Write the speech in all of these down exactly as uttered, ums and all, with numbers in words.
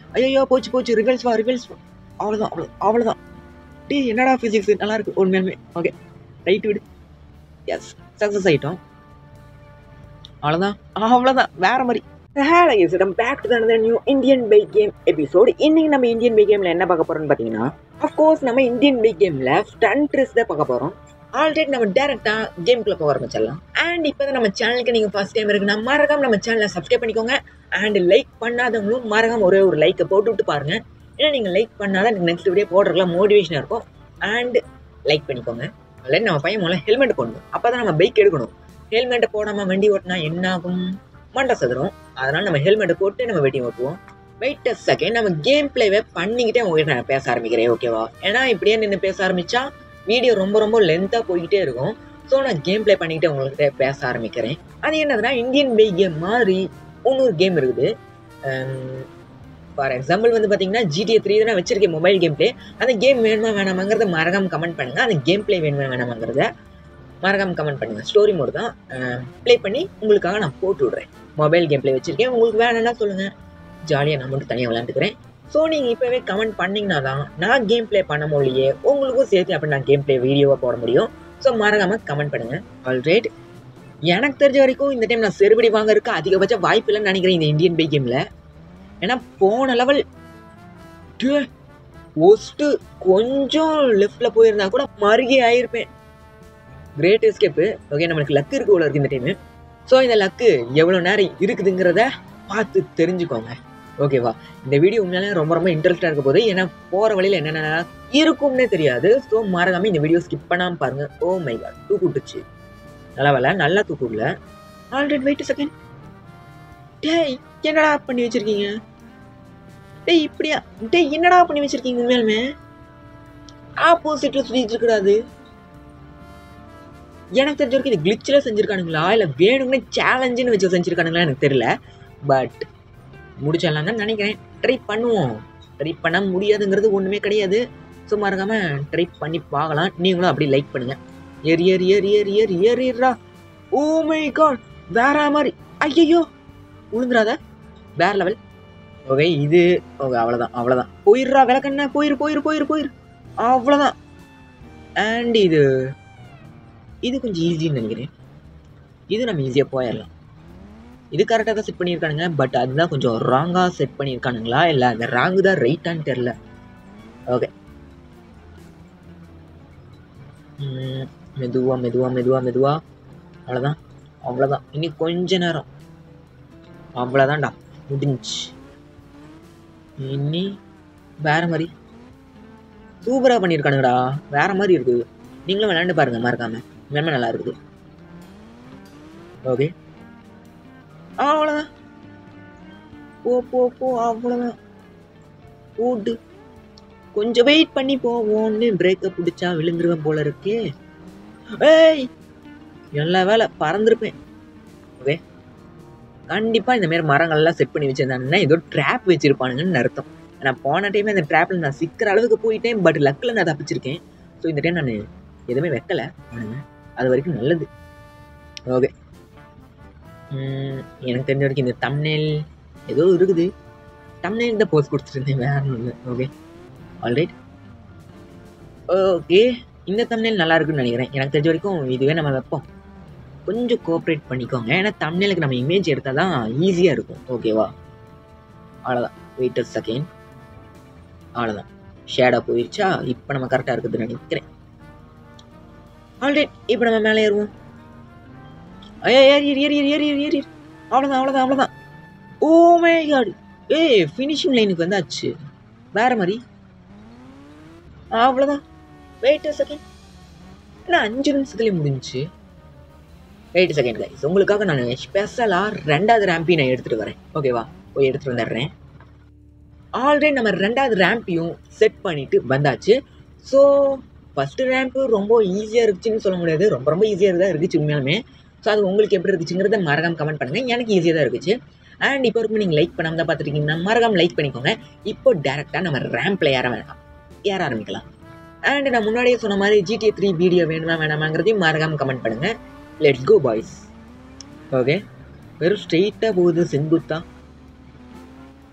ஐயோ போச்சு போச்சு ரிவல்ஸ் வா ரிவல்ஸ் வா அவ்வளோதான் அவ்வளோ அவ்வளோதான் டே என்னடா ஃபிசிக்ஸ் நல்லா இருக்கு உண்மையுமே ஓகே ரைட் விடு எஸ் சக்ஸஸ் ஆகிட்டோம் அவ்வளோதான் அவ்வளோதான் வேற மாதிரி hello guys back to the new Indian bike game episode இன்னைக்கு நம்ம இந்தியன் பைக் கேமில் என்ன பார்க்க போகிறோம்னு பார்த்தீங்கன்னா அஃப்கோர்ஸ் நம்ம இந்தியன் பைக் கேமில் ஸ்டண்ட் ரேஸ் தான் பார்க்க போகிறோம் ஆல்ரெடி நம்ம டேரெக்டாக கேம்குள்ளே போக ஆரம்பிச்சிடலாம் அண்ட் இப்போ தான் நம்ம சேனலுக்கு நீங்கள் ஃபஸ்ட் டைம் இருக்குன்னா மறக்காம நம்ம சேனலை சப்ஸ்கிரைப் பண்ணிக்கோங்க அண்ட் லைக் பண்ணாதவங்களும் மறக்காம ஒரே ஒரு லைக்கை போட்டு விட்டு பாருங்கள் ஏன்னா நீங்கள் லைக் பண்ணாதான் எனக்கு நெக்ஸ்ட் வீடியோ போடுறதுலாம் மோட்டிவேஷனாக இருக்கும் அண்ட் லைக் பண்ணிக்கோங்க அதில் நம்ம பையன் முதல்ல ஹெல்மெட் போடணும் அப்போ தான் நம்ம பைக் எடுக்கணும் ஹெல்மெட்டை போடாமல் வண்டி ஓட்டினா என்ன ஆகும் மண்டை சதுரும் அதனால் நம்ம ஹெல்மெட்டை போட்டு நம்ம வெட்டி ஓட்டுவோம் வெயிட் அ செகண்ட் நம்ம கேம் பிளேவே பண்ணிக்கிட்டே உங்ககிட்ட நான் பேச ஆரம்பிக்கிறேன் ஓகேவா ஏன்னா இப்படியே நின்று பேச ஆரம்பித்தா வீடியோ ரொம்ப ரொம்ப லென்த்தாக போய்கிட்டே இருக்கும் ஸோ நான் கேம் பிளே பண்ணிக்கிட்டே உங்கள்கிட்ட பேச ஆரம்பிக்கிறேன் அது என்னதுன்னா இந்தியன் பைக் கேம் மாதிரி இன்னொரு கேம் இருக்குது ஃபார் எக்ஸாம்பிள் வந்து பார்த்தீங்கன்னா ஜிடிஏ த்ரீ தான் வச்சிருக்கேன் மொபைல் கேம் பிளே அந்த கேம் வேணுமா வேணாமாங்கிறத மறக்காம கமெண்ட் பண்ணுங்கள் அந்த கேம் பிளே வேணுமா வேணாமாங்கிறத மறக்காம கமெண்ட் பண்ணுங்கள் ஸ்டோரி மோட் தான் ப்ளே பண்ணி உங்களுக்காக நான் போட்டு விட்றேன் மொபைல் கேம் பிளே வச்சுருக்கேன் உங்களுக்கு வேணும்னா சொல்லுங்கள் ஜாலியாக நான் மட்டும் தனியாக விளையாண்டுக்கிறேன் ஸோ நீங்கள் இப்போவே கமெண்ட் பண்ணிங்கன்னா தான் நான் கேம் ப்ளே பண்ண முடியே உங்களுக்கும் சேர்த்து அப்படி நான் கேம் ப்ளே வீடியோவாக போட முடியும் ஸோ மறக்காமல் கமெண்ட் பண்ணுங்கள் ஆல்ரைட் எனக்கு தெரிஞ்ச வரைக்கும் இந்த டைம் நான் செருபடி வாங்கறதுக்கு அதிகபட்ச வாய்ப்பு இல்லைன்னு நினைக்கிறேன் இந்த இந்தியன் பைக் கேமில் ஏன்னா போன லெவல் ஒஸ்ட்டு கொஞ்சம் லெஃப்டில் போயிருந்தா கூட மறுகே ஆகிருப்பேன் கிரேட் எஸ்கேப்பு ஓகே நம்மளுக்கு லக்கு இருக்கு போல இருக்குது இந்த டைமு ஸோ இந்த லக்கு எவ்வளோ நேரம் இருக்குதுங்கிறத பார்த்து தெரிஞ்சுக்கோங்க ஓகேவா இந்த வீடியோ உண்மையிலே ரொம்ப ரொம்ப இன்ட்ரெஸ்டாக இருக்க போது ஏன்னா போகிற வழியில் என்னென்ன இருக்கும்னே தெரியாது ஸோ மறக்காமல் இந்த வீடியோ ஸ்கிப் பண்ணாமல் பாருங்கள் ஓ மை காட் தூக்கு விட்டுச்சு நல்லா வேலை நல்லா தூக்கு விடல ஆல்ரெடி வெயிட் செகண்ட் டேய் என்னடா பண்ணி வச்சுருக்கீங்க டேய் இப்படியா டேய் என்னடா பண்ணி வச்சுருக்கீங்க உண்மையாலுமே ஆப்போசிட்டில் சுற்றிட்டு இருக்கக்கூடாது எனக்கு தெரிஞ்ச வரைக்கும் இது கிளிச்சில் செஞ்சுருக்கானுங்களா இல்லை வேணும்னே சேலஞ்சுன்னு வச்சு செஞ்சுருக்கானுங்களா எனக்கு தெரியல பட் முடிச்சிடலாம் தான் நினைக்கிறேன் ட்ரை பண்ணுவோம் ட்ரை பண்ண முடியாதுங்கிறது ஒன்றுமே கிடையாது ஸோ மறக்காமல் ட்ரை பண்ணி பார்க்கலாம் நீங்களும் அப்படி லைக் பண்ணுங்கள் ஏறி ஏறி ஏறி ஏறி ஏறி ஏறிடுறா ஓ மை காட் வேற மாதிரி ஐயோ உளுந்துராத வேற லெவல் ஓகே இது ஓகே அவ்வளோதான் அவ்வளோதான் போயிடுறா விளக்கண்ண போயிரு போயிரு போயிரு போயிரு அவ்வளோதான் அண்ட் இது இது கொஞ்சம் ஈஸின்னு நினைக்கிறேன் இது நம்ம ஈஸியாக போயிடலாம் இது கரெக்டாக தான் செட் பண்ணியிருக்கானுங்க பட் அதுதான் கொஞ்சம் ராங்காக செட் பண்ணியிருக்கானுங்களா இல்லை அந்த ராங்கு தான் ரைட்டான்னு தெரில ஓகே மெதுவா மெதுவா மெதுவா மெதுவா அவ்வளோதான் அவ்வளோதான் இனி கொஞ்ச நேரம் அவ்வளோதான்டா முடிஞ்சு இனி வேற மாதிரி சூப்பராக பண்ணியிருக்கானுங்கடா வேற மாதிரி இருக்குது நீங்களும் விளையாண்டு பாருங்க மறக்காம மென்மை நல்லா இருக்குது ஓகே அவ்வளோதான் போ போ போ அவ்வளோதான் போட்டு கொஞ்சம் வெயிட் பண்ணி போவோன்னு பிரேக்கை பிடிச்சா விழுந்துருவேன் போல இருக்கே ஏய் எல்லா வேலை பறந்துருப்பேன் ஓகே கண்டிப்பாக இந்த மாதிரி மரங்கள்லாம் செட் பண்ணி வச்சிருந்தாங்கன்னா ஏதோ ட்ராப் வச்சுருப்பானுங்கன்னு அர்த்தம் நான் போன டைமே அந்த ட்ராப்பில் நான் சிக்கிற அளவுக்கு போயிட்டேன் பட் லக்கில் நான் தப்பிச்சிருக்கேன் ஸோ இந்த டைம் நான் எதுவுமே வைக்கலை அவனுங்க அது வரைக்கும் நல்லது ஓகே எனக்கு தெரிஞ்ச வரைக்கும் இந்த தம்ப்நெயில் ஏதோ இருக்குது தம்ப்நெயில் தான் போஸ்ட் கொடுத்துருந்தேன் வேற ஒன்று ஓகே ஆல்ரைட் ஓகே இந்த தம்ப்நெயில் நல்லா இருக்குன்னு நினைக்கிறேன் எனக்கு தெரிஞ்ச வரைக்கும் இதுவே நம்ம வைப்போம் கொஞ்சம் கோஆப்ரேட் பண்ணிக்கோங்க ஏன்னா தம்ப்நெயிலுக்கு நம்ம இமேஜ் எடுத்தால் தான் ஈஸியாக இருக்கும் ஓகேவா அவ்வளோதான் வெயிட் அ செகண்ட் அவ்வளோதான் ஷேடாக போயிடுச்சா இப்போ நம்ம கரெக்டாக இருக்குதுன்னு நினைக்கிறேன் ஆல்ரைட் இப்போ நம்ம மேலே ஏறுவோம் ஐயா ஏறி ஏறி ஏறி ஏறி ஏறி ஏறி அவ்வளோதான் அவ்வளோதான் அவ்வளோதான் ஓ மை காட் ஏய் ஃபினிஷிங் லைனுக்கு வந்தாச்சு வேற மாதிரி அவ்வளோதான் வெயிட் செகண்ட் ஏன்னா அஞ்சு நிமிஷத்துலேயே முடிஞ்சிச்சு வெயிட் செகண்ட் கைஸ் உங்களுக்காக நான் ஸ்பெஷலாக ரெண்டாவது ரேம்பையும் நான் எடுத்துகிட்டு வரேன் ஓகேவா போய் எடுத்துகிட்டு வந்துடுறேன் ஆல்ரெடி நம்ம ரெண்டாவது ரேம்பையும் செட் பண்ணிவிட்டு வந்தாச்சு ஸோ ஃபஸ்ட்டு ரேம்ப்பு ரொம்ப ஈஸியாக இருந்துச்சுன்னு சொல்ல முடியாது ரொம்ப ரொம்ப ஈஸியாக தான் இருந்துச்சு உண்மையாலுமே ஸோ அது உங்களுக்கு எப்படி இருந்துச்சுங்கிறத மறக்காமல் கமெண்ட் பண்ணுங்கள் எனக்கு ஈஸியாக தான் இருந்துச்சு அண்ட் இப்போ வரைக்கும் நீங்கள் லைக் பண்ணாமல் தான் பார்த்துருக்கீங்கன்னா மறக்காமல் லைக் பண்ணிக்கோங்க இப்போ டேரெக்டாக நம்ம ரேம்பில் ஏற வேணாம் ஏற ஆரம்பிக்கலாம் அண்ட் நான் முன்னாடியே சொன்ன மாதிரி ஜிடிஏ த்ரீ வீடியோ வேணுமா வேணாமாங்கிறதையும் மறக்காமல் கமெண்ட் பண்ணுங்கள் லெட்ஸ் கோ பாய்ஸ் ஓகே வெறும் ஸ்ட்ரெயிட்டாக போகுது செங்குத்தா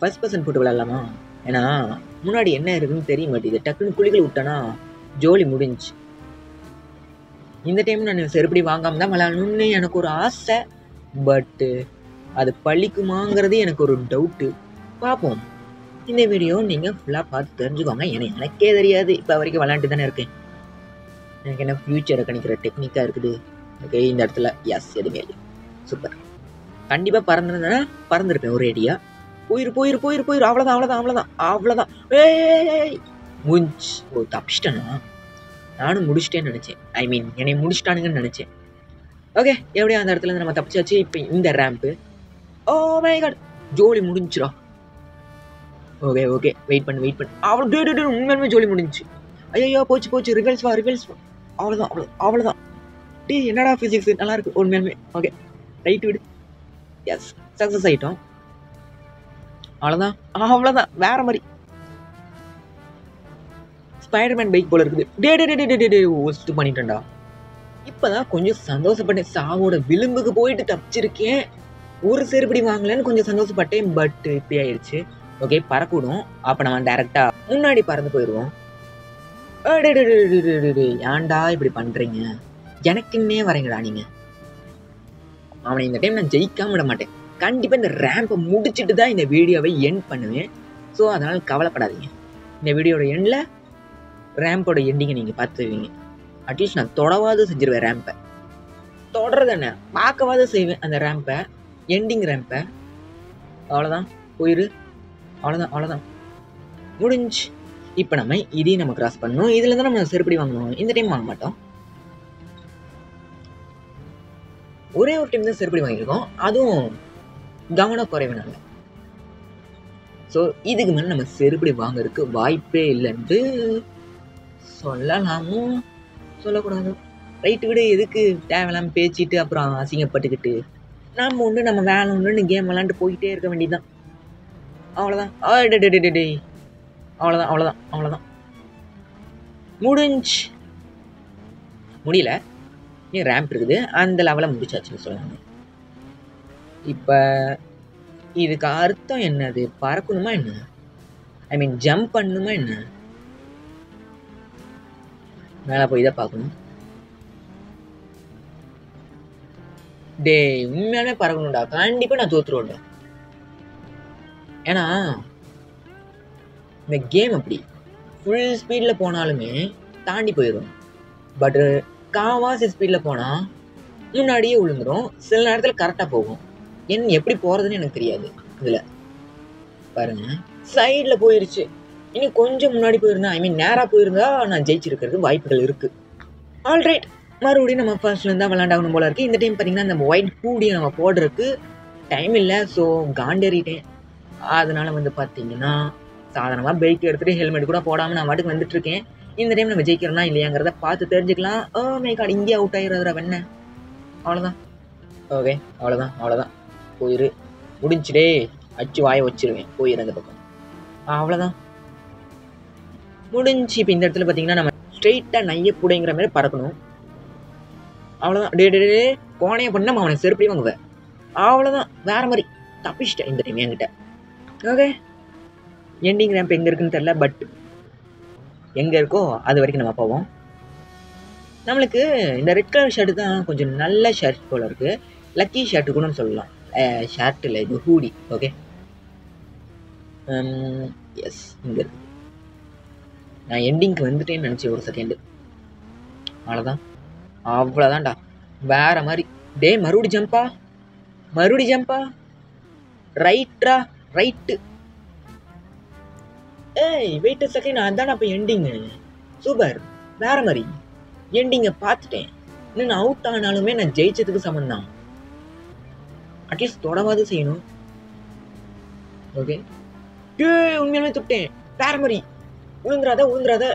ஃபர்ஸ்ட் பர்சன் போட்டு விளையாடலாமா? ஏன்னா முன்னாடி என்ன இருக்குன்னு தெரிய மாட்டேங்குது. டக்குன்னு குழிகள் விட்டேன்னா ஜோலி முடிஞ்சு. இந்த டைம் நான் செருப்படி வாங்காமல் தான் விளையாடணும்னு எனக்கு ஒரு ஆசை. பட்டு அது பழிக்குமாங்கிறது எனக்கு ஒரு டவுட்டு. பார்ப்போம். இந்த வீடியோ நீங்கள் ஃபுல்லாக பார்த்து தெரிஞ்சுக்கோங்க. ஏன்னா எனக்கே தெரியாது, இப்போ வரைக்கும் விளையாண்டு தானே இருக்கேன். எனக்கு என்ன ஃப்யூச்சரை கணிக்கிற டெக்னிக்காக இருக்குது. ஓகே, இந்த இடத்துல எஸ் எதுவுமே இல்லை. சூப்பர். கண்டிப்பாக பறந்துருந்தேன்னா பறந்துருப்பேன் ஒரு ஐடியா. போயிரு போயிரு போயிரு போயிரு அவ்வளோதான் அவ்வளோதான் அவ்வளோதான் அவ்வளோதான். ஏய் முடிஞ்சு. ஓ தப்பிச்சிட்டேன்னா நானும் முடிச்சிட்டேன்னு நினச்சேன். ஐ மீன் என்னை முடிச்சிட்டானுங்கன்னு நினச்சேன். ஓகே, எப்படியா அந்த இடத்துல நம்ம தப்பிச்சாச்சு. இப்போ இந்த ரேம்ப்பு. ஓ மை காட், ஜோலி முடிஞ்சிடா. ஓகே ஓகே வெயிட் பண்ணு வெயிட் பண்ணு. அவ்வளோ டே டே உண்மையுமே ஜோலி முடிஞ்சு. ஐயோ போச்சு போச்சு. ரிவல்ஸ் வா ரிவல்ஸ் வா. அவ்வளோதான் அவ்வளோ அவ்வளோதான். டே என்னடா ஃபிசிக்ஸ் நல்லா இருக்கு உண்மையுமே. ஓகே ரைட் விடு. எஸ் சக்ஸஸ் ஆகிட்டோம். அவ்வளோதான் அவ்வளோதான். வேற மாதிரி ஸ்பைடர்மேன் பைக் போல இருக்குது. டே டே டே டே டே ஒஸ்ட் பண்ணிட்டேன்டா. இப்போதான் கொஞ்சம் சந்தோஷப்பட்டேன். சாவோட விளிம்புக்கு போயிட்டு தப்பிச்சிருக்கேன். ஒரு செருப்படி வாங்கலன்னு கொஞ்சம் சந்தோஷப்பட்டேன். பட் இப்படி ஆயிடுச்சு. ஓகே பறக்கூடும். அப்போ நம்ம டேரெக்டாக முன்னாடி பறந்து போயிடுவோம். ஏன்டா இப்படி பண்ணுறீங்க? எனக்குன்னே வரீங்கடா நீங்கள். அவனை இந்த டைம் நான் ஜெயிக்காம விட மாட்டேன். கண்டிப்பாக இந்த ரேம்பை முடிச்சுட்டு தான் இந்த வீடியோவை எண்ட் பண்ணுவேன். ஸோ அதனால் கவலைப்படாதீங்க. இந்த வீடியோட எண்டில் ரேம்போட எண்டிங்கை நீங்கள் பார்த்துருவீங்க. அட்லீஸ்ட் நான் தொடவாது செஞ்சிருவேன் ரேம்பை. தொடர்றது என்ன, பார்க்கவாது செய்வேன் அந்த ரேம்பை, எண்டிங் ரேம்பை. அவ்வளோதான் போயிரு. அவ்வளோதான் அவ்வளோதான் முடிஞ்சு. இப்போ நம்ம இதையும் நம்ம கிராஸ் பண்ணணும். இதில் தான் நம்ம செருப்படி வாங்கணும். இந்த டைம் வாங்க மாட்டோம். ஒரே ஒரு டைம் தான் செருப்படி வாங்கியிருக்கோம், அதுவும் கவனக்குறைவினால. ஸோ இதுக்கு மேலே நம்ம செருப்படி வாங்கறதுக்கு வாய்ப்பே இல்லைன்ட்டு சொல்லலாமோ சொல்லக்கூடாது. ரைட்டு விட, எதுக்கு தேவையில்லாமல் பேச்சிட்டு அப்புறம் அசிங்கப்பட்டுக்கிட்டு நம்ம ஒன்று நம்ம வேலை ஒன்றுன்னு கேம் விளாண்டு போய்கிட்டே இருக்க வேண்டியதுதான். அவ்வளோதான். டே அவ்வளோதான் அவ்வளோதான் அவ்வளோதான் முடிஞ்சு. முடியல, ஏன் ரேம்ப் இருக்குது, அந்த லெவலில் முடிச்சாச்சுன்னு சொல்லுவாங்க. இப்போ இதுக்கு அர்த்தம் என்னது? பறக்கணுமா என்ன? ஐ மீன் ஜம்ப் பண்ணணுமா என்ன? மேலே போய் தான் பார்க்கணும். டே உண்மையானே பறக்கணும்டா. கண்டிப்பாக நான் தோற்றுருவேன்டா. ஏன்னா இந்த கேம் அப்படி ஃபுல் ஸ்பீடில் போனாலுமே தாண்டி போயிடும். பட்டு காவாசி ஸ்பீடில் போனால் முன்னாடியே விழுந்துடும். சில நேரத்தில் கரெக்டாக போகும். என்ன எப்படி போகிறதுன்னு எனக்கு தெரியாது. இதில் பாருங்க, சைடில் போயிருச்சு. இன்னும் கொஞ்சம் முன்னாடி போயிருந்தா, ஐ மீன் நேராக போயிருந்தா நான் ஜெயிச்சிருக்கிறதுக்கு வாய்ப்புகள் இருக்குது. ஆல்ரைட், மறுபடியும் நம்ம ஃபர்ஸ்ட்லேருந்து தான் விளாண்டாகணும் போல இருக்குது. இந்த டைம் பார்த்தீங்கன்னா இந்த ஒயிட் ஹூடியை நம்ம போடுறதுக்கு டைம் இல்லை. ஸோ காண்டேறிட்டேன். அதனால் வந்து பார்த்தீங்கன்னா சாதாரணமாக பைக் எடுத்துகிட்டு ஹெல்மெட் கூட போடாமல் நான் வாட்டுக்கு வந்துட்டுருக்கேன். இந்த டைம் நம்ம ஜெயிக்கிறோன்னா இல்லையாங்கிறத பார்த்து தெரிஞ்சுக்கலாம். ஓ மை காட், இங்கே அவுட் ஆகிடுறதுரா வெண்ண. அவ்வளோதான். ஓகே அவ்வளோதான் அவ்வளோதான் போயிரு. முடிஞ்சுடே, அச்சு வாயை வச்சிருவேன். போயிரு அந்த பக்கம். அவ்வளோதான் முடிஞ்சு. இப்போ இந்த இடத்துல பார்த்தீங்கன்னா நம்ம ஸ்ட்ரெயிட்டாக நைய புடைங்கிற மாதிரி பறக்கணும். அவ்வளோதான். டே டே டே கோணையை பண்ண நம்ம அவனை செருப்படி வாங்குவேன். அவ்வளோதான், வேற மாதிரி தப்பிச்சிட்டேன் இந்த டைம் என்கிட்ட. ஓகே, எண்டிங் ரேம்ப் எங்கே இருக்குன்னு தெரில. பட் எங்கே இருக்கோ அது வரைக்கும் நம்ம போவோம். நம்மளுக்கு இந்த ரெட் கலர் ஷர்ட்டு தான் கொஞ்சம் நல்ல ஷர்ட் போல் இருக்குது. லக்கி ஷர்ட்டு கூட சொல்லலாம். ஷர்ட் இல்லை, இது ஹூடி. ஓகே எஸ், இங்கே இருக்கு. நான் எண்டிங்க்கு வந்துட்டேன்னு நினச்சேன் ஒரு செகண்டு. அவ்வளோதான் அவ்வளோதான்டா, வேற மாதிரி. டே மறுபடி ஜம்பா மறுபடி ஜம்பா ரைட்ரா ரைட்டு. ஏய் வெயிட் செகண்ட், அதான் அப்போ எண்டிங்கு. சூப்பர், வேற மாதிரி எண்டிங்கை பார்த்துட்டேன். இன்னும் நான் அவுட் ஆனாலுமே நான் ஜெயிச்சதுக்கு சமம் தான். அட்லீஸ்ட் தொடவாது செய்யணும். ஓகே, டே உண்மையாலுமே தொட்டேன். வேற மாதிரி உழுந்துராத உழுந்துராத.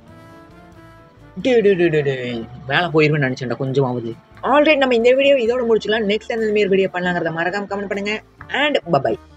டே டே டே டே மேலே போயிருவேன்னு நினச்சேன்டா கொஞ்சம் ஆகுது. ஆல்ரைட், நம்ம இந்த வீடியோ இதோட முடிச்சுக்கலாம். நெக்ஸ்ட் அந்த மாதிரி வீடியோ பண்ணலாங்கிறத மறக்காம கமெண்ட் பண்ணுங்க. And by.